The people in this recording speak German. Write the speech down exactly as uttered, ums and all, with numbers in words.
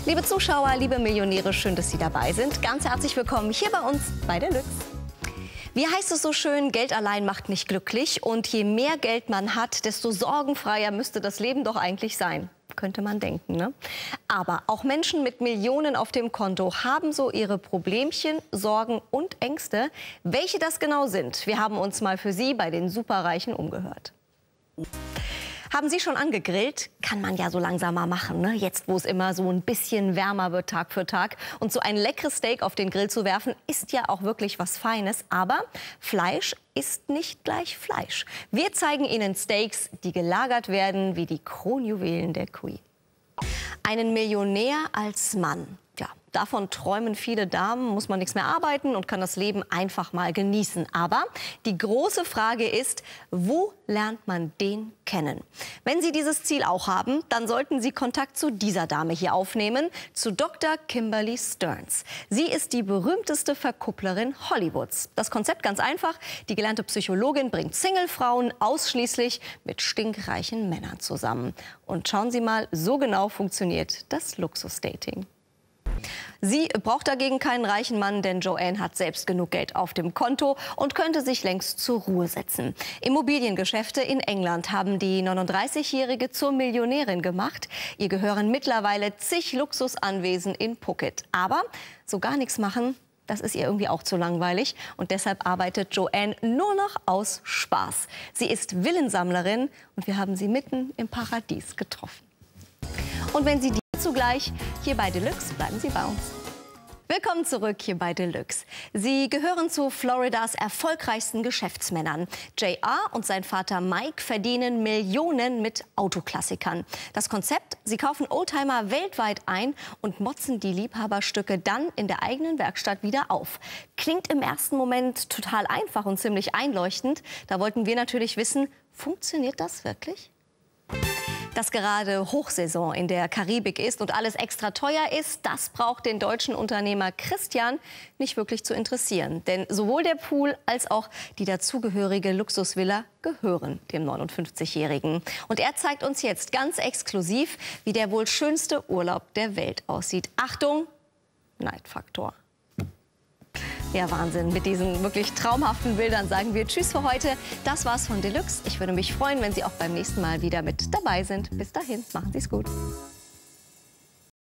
Liebe Zuschauer, liebe Millionäre, schön, dass Sie dabei sind. Ganz herzlich willkommen hier bei uns bei Deluxe. Wie heißt es so schön, Geld allein macht nicht glücklich. Und je mehr Geld man hat, desto sorgenfreier müsste das Leben doch eigentlich sein. Könnte man denken, ne? Aber auch Menschen mit Millionen auf dem Konto haben so ihre Problemchen, Sorgen und Ängste. Welche das genau sind, wir haben uns mal für Sie bei den Superreichen umgehört. Haben Sie schon angegrillt? Kann man ja so langsam mal machen, ne? Jetzt, wo es immer so ein bisschen wärmer wird Tag für Tag. Und so ein leckeres Steak auf den Grill zu werfen, ist ja auch wirklich was Feines. Aber Fleisch ist nicht gleich Fleisch. Wir zeigen Ihnen Steaks, die gelagert werden wie die Kronjuwelen der Queen. Einen Millionär als Mann. Ja, davon träumen viele Damen, muss man nichts mehr arbeiten und kann das Leben einfach mal genießen. Aber die große Frage ist, wo lernt man den kennen? Wenn Sie dieses Ziel auch haben, dann sollten Sie Kontakt zu dieser Dame hier aufnehmen, zu Doktor Kimberly Stearns. Sie ist die berühmteste Verkupplerin Hollywoods. Das Konzept ganz einfach, die gelernte Psychologin bringt Singlefrauen ausschließlich mit stinkreichen Männern zusammen. Und schauen Sie mal, so genau funktioniert das Luxusdating. Sie braucht dagegen keinen reichen Mann, denn Joanne hat selbst genug Geld auf dem Konto und könnte sich längst zur Ruhe setzen. Immobiliengeschäfte in England haben die neununddreißigjährige zur Millionärin gemacht. Ihr gehören mittlerweile zig Luxusanwesen in Phuket. Aber so gar nichts machen, das ist ihr irgendwie auch zu langweilig. Und deshalb arbeitet Joanne nur noch aus Spaß. Sie ist Villensammlerin und wir haben sie mitten im Paradies getroffen. Und wenn Sie die zugleich hier bei Deluxe, bleiben Sie bei uns. Willkommen zurück hier bei Deluxe. Sie gehören zu Floridas erfolgreichsten Geschäftsmännern. J R und sein Vater Mike verdienen Millionen mit Autoklassikern. Das Konzept, sie kaufen Oldtimer weltweit ein und motzen die Liebhaberstücke dann in der eigenen Werkstatt wieder auf. Klingt im ersten Moment total einfach und ziemlich einleuchtend. Da wollten wir natürlich wissen, funktioniert das wirklich? Dass gerade Hochsaison in der Karibik ist und alles extra teuer ist, das braucht den deutschen Unternehmer Christian nicht wirklich zu interessieren. Denn sowohl der Pool als auch die dazugehörige Luxusvilla gehören dem neunundfünfzigjährigen. Und er zeigt uns jetzt ganz exklusiv, wie der wohl schönste Urlaub der Welt aussieht. Achtung, Neidfaktor. Ja, Wahnsinn. Mit diesen wirklich traumhaften Bildern sagen wir Tschüss für heute. Das war's von Deluxe. Ich würde mich freuen, wenn Sie auch beim nächsten Mal wieder mit dabei sind. Bis dahin, machen Sie es gut.